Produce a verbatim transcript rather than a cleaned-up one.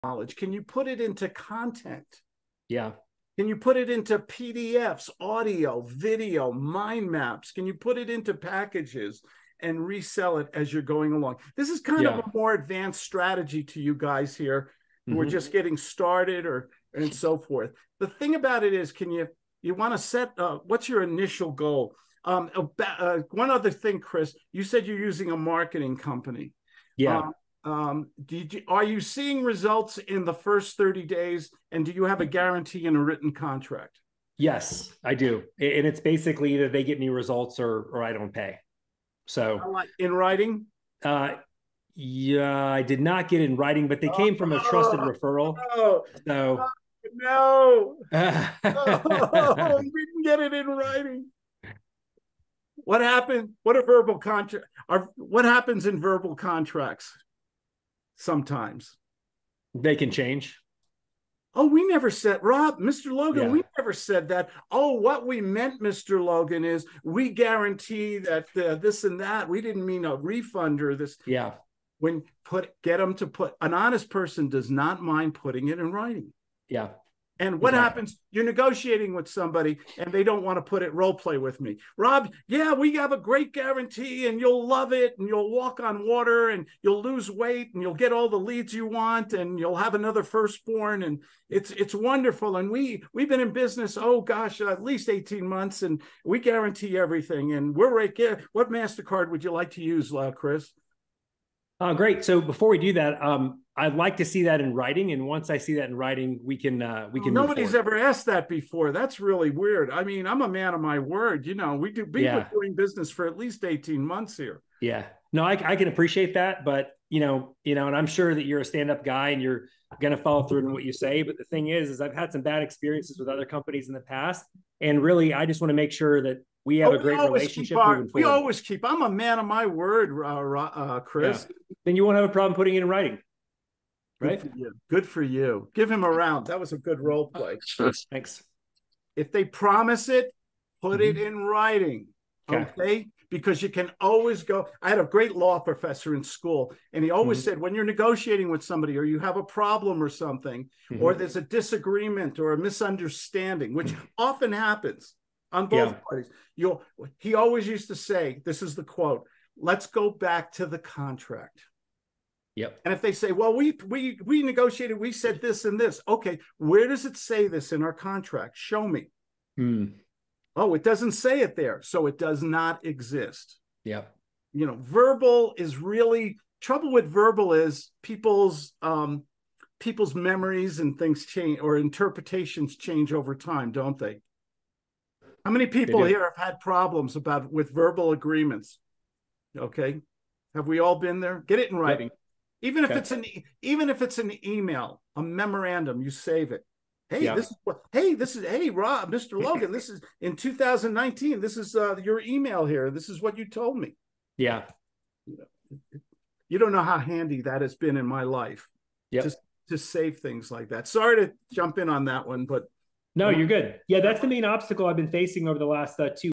knowledge? Can you put it into content? Yeah. Can you put it into P D Fs, audio, video, mind maps? Can you put it into packages and resell it as you're going along? This is kind Yeah. of a more advanced strategy to you guys here who Mm-hmm. are just getting started or and so forth. The thing about it is, can you you want to set uh, what's your initial goal? Um, uh, one other thing, Chris, you said you're using a marketing company. Yeah. Um, um, did you, are you seeing results in the first thirty days? And do you have a guarantee in a written contract? Yes, I do. And it's basically either they get me results or or I don't pay. So in writing? Uh, yeah, I did not get in writing, but they came from a trusted Oh, referral. no, So no. Oh, we didn't get it in writing. What happened? What are verbal contract? Are what happens in verbal contracts? Sometimes they can change. Oh, we never said, Rob, Mister Logan, Yeah. we never said that. Oh, what we meant, Mister Logan, is we guarantee that uh, this and that. We didn't mean a refund or this. Yeah. When put, get them to put, an honest person does not mind putting it in writing. Yeah. And what exactly. happens? You're negotiating with somebody and they don't want to put it role play with me. Rob, yeah, we have a great guarantee and you'll love it and you'll walk on water and you'll lose weight and you'll get all the leads you want and you'll have another firstborn and it's it's wonderful. And we we've been in business, oh gosh, at least eighteen months and we guarantee everything. And we're right there. What MasterCard would you like to use, uh, Chris? Uh, great. So before we do that, um, I'd like to see that in writing. And once I see that in writing, we can uh, we can. Nobody's ever asked that before. That's really weird. I mean, I'm a man of my word. You know, we do. We've yeah. been doing business for at least eighteen months here. Yeah. No, I, I can appreciate that, but you know, you know, and I'm sure that you're a stand-up guy and you're going to follow through in what you say. But the thing is, is I've had some bad experiences with other companies in the past, and really, I just want to make sure that we have oh, a great relationship our, moving forward. We always keep. I'm a man of my word, uh, uh, Chris. Yeah. Then you won't have a problem putting it in writing. Right? Good for you. Good for you. Give him a round. That was a good role play. Thanks. If they promise it, put mm-hmm. it in writing. Okay. okay. Because you can always go. I had a great law professor in school, and he always mm-hmm. said, when you're negotiating with somebody or you have a problem or something, mm-hmm. or there's a disagreement or a misunderstanding, which often happens on both yeah. parties, you'll he always used to say, this is the quote, let's go back to the contract. Yep. And if they say, well, we we we negotiated, we said this and this. Okay, where does it say this in our contract? Show me. Mm. Oh, it doesn't say it there. So it does not exist. Yeah. You know, verbal is really trouble with verbal is people's um people's memories and things change or interpretations change over time, don't they? How many people here have had problems about with verbal agreements? Okay. Have we all been there? Get it in writing. Yep. Even if okay. it's an even if it's an email, a memorandum, you save it. Hey, yeah. this is what. Hey, this is. Hey, Rob, Mister Logan. This is in two thousand nineteen. This is uh, your email here. This is what you told me. Yeah. You don't know how handy that has been in my life. Yeah. Just to save things like that. Sorry to jump in on that one, but no, you're good. Yeah, that's the main obstacle I've been facing over the last uh, two.